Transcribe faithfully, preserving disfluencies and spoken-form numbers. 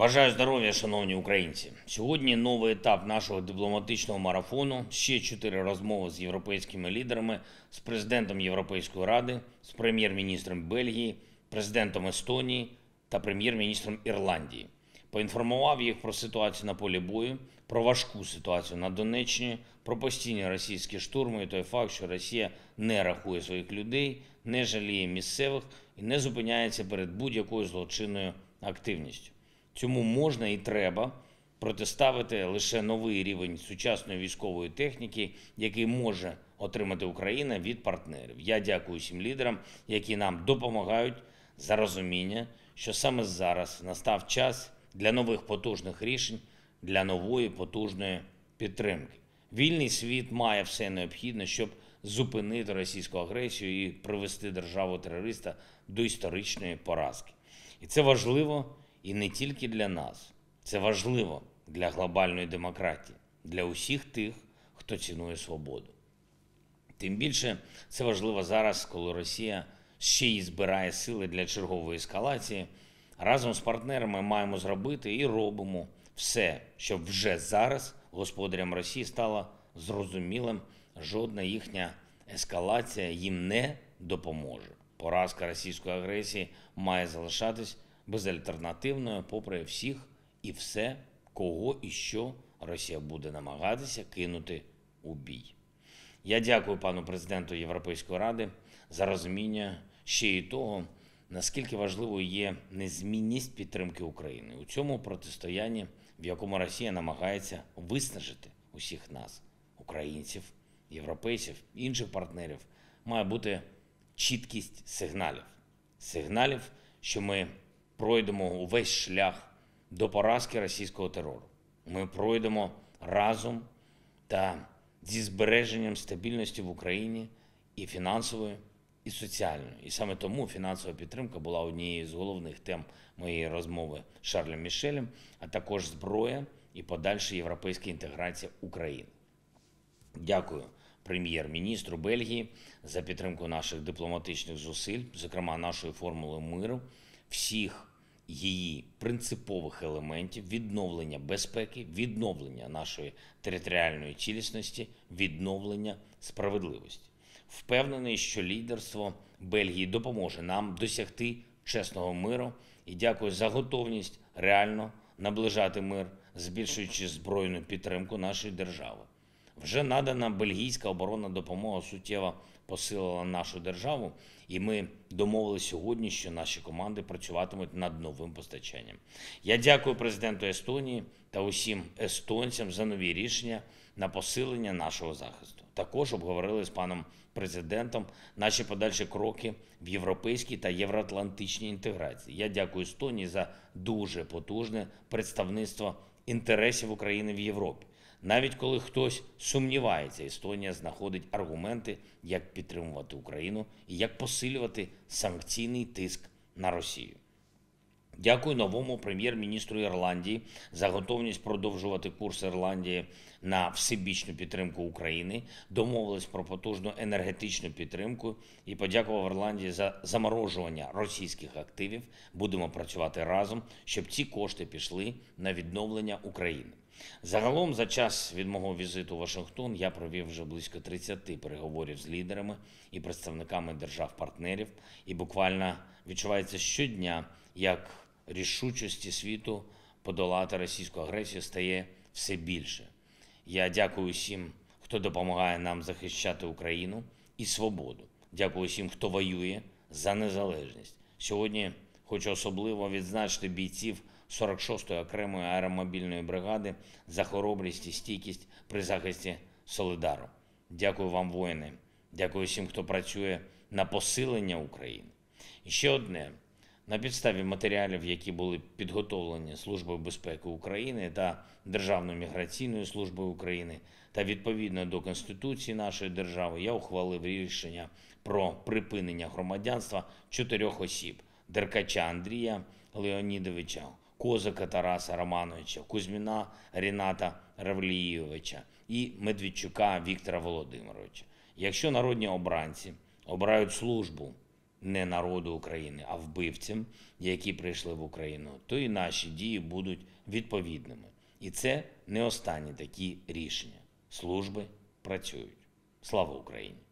Бажаю здоров'я, шановні українці. Сьогодні новий етап нашого дипломатичного марафону. Ще чотири розмови з європейськими лідерами, з президентом Європейської ради, з прем'єр-міністром Бельгії, президентом Естонії та прем'єр-міністром Ірландії. Поінформував їх про ситуацію на полі бою, про важку ситуацію на Донеччині, про постійні російські штурми і той факт, що Росія не рахує своїх людей, не жаліє місцевих і не зупиняється перед будь-якою злочинною активністю. Цьому можна і треба протиставити лише новий рівень сучасної військової техніки, який може отримати Україна від партнерів. Я дякую всім лідерам, які нам допомагають, за розуміння, що саме зараз настав час для нових потужних рішень, для нової потужної підтримки. Вільний світ має все необхідне, щоб зупинити російську агресію і привести державу-терориста до історичної поразки. І це важливо і не тільки для нас. Це важливо для глобальної демократії, для усіх тих, хто цінує свободу. Тим більше це важливо зараз, коли Росія ще й збирає сили для чергової ескалації. Разом з партнерами маємо зробити і робимо все, щоб вже зараз господарям Росії стало зрозумілим, жодна їхня ескалація їм не допоможе. Поразка російської агресії має залишатись безальтернативною попри всіх і все, кого і що Росія буде намагатися кинути у бій. Я дякую пану президенту Європейської ради за розуміння ще й того, наскільки важливою є незмінність підтримки України у цьому протистоянні, в якому Росія намагається виснажити усіх нас, українців, європейців, інших партнерів. Має бути чіткість сигналів. Сигналів, що ми пройдемо увесь шлях до поразки російського терору. Ми пройдемо разом та зі збереженням стабільності в Україні і фінансової, і соціальної. І саме тому фінансова підтримка була однією з головних тем моєї розмови з Шарлем Мішелем, а також зброя і подальша європейська інтеграція України. Дякую прем'єр-міністру Бельгії за підтримку наших дипломатичних зусиль, зокрема нашої формули миру, всіх її принципових елементів: відновлення безпеки, відновлення нашої територіальної цілісності, відновлення справедливості. Впевнений, що лідерство Бельгії допоможе нам досягти чесного миру, і дякую за готовність реально наближати мир, збільшуючи збройну підтримку нашої держави. Вже надана бельгійська оборонна допомога суттєво посилила нашу державу, і ми домовилися сьогодні, що наші команди працюватимуть над новим постачанням. Я дякую президенту Естонії та усім естонцям за нові рішення на посилення нашого захисту. Також обговорили з паном президентом наші подальші кроки в європейській та євроатлантичній інтеграції. Я дякую Естонії за дуже потужне представництво інтересів України в Європі. Навіть коли хтось сумнівається, Естонія знаходить аргументи, як підтримувати Україну і як посилювати санкційний тиск на Росію. Дякую новому прем'єр-міністру Ірландії за готовність продовжувати курс Ірландії на всебічну підтримку України, домовились про потужну енергетичну підтримку і подякував Ірландії за заморожування російських активів. Будемо працювати разом, щоб ці кошти пішли на відновлення України. Загалом, за час від мого візиту у Вашингтон я провів вже близько тридцяти переговорів з лідерами і представниками держав-партнерів, і буквально відчувається щодня, як рішучості світу подолати російську агресію стає все більше. Я дякую всім, хто допомагає нам захищати Україну і свободу. Дякую всім, хто воює за незалежність. Сьогодні хочу особливо відзначити бійців сорок шостої окремої аеромобільної бригади за хоробрість і стійкість при захисті Солидару. Дякую вам, воїни. Дякую всім, хто працює на посилення України. І ще одне. На підставі матеріалів, які були підготовлені Службою безпеки України та Державною міграційною службою України, та відповідно до Конституції нашої держави, я ухвалив рішення про припинення громадянства чотирьох осіб: Деркача Андрія Леонідовича, Козака Тараса Романовича, Кузьміна Ріната Равлійовича і Медведчука Віктора Володимировича. Якщо народні обранці обирають службу не народу України, а вбивцям, які прийшли в Україну, то і наші дії будуть відповідними. І це не останні такі рішення. Служби працюють. Слава Україні!